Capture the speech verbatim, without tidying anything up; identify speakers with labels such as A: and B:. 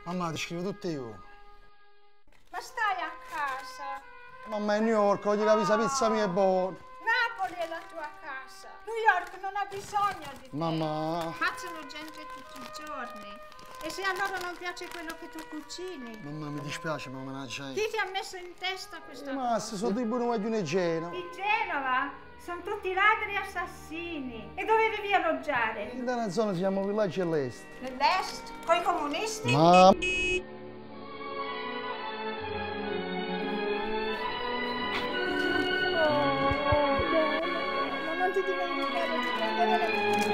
A: Mamma, ti scrivo tutte io.
B: Ma stai a casa?
A: Mamma, è New York, oggi la pizza pizza mia è buona.
B: Napoli è la tua casa. New York non ha bisogno di te.
A: Mamma.
B: Facciano gente tutti i giorni. E se a loro non piace quello che tu cucini?
A: Mamma, mi dispiace, ma mannaggia.
B: Chi ti ha messo in testa questa
A: Ma
B: cosa?
A: se sono dei buoni guaglioni di Genova.
B: Di Genova? Sono tutti ladri e assassini. E dove devi alloggiare?
A: In una zona si chiama Villaggio dell'Est.
B: Nell'est? Coi comunisti?
A: Ma...
B: Non ti dimenticare di prendere le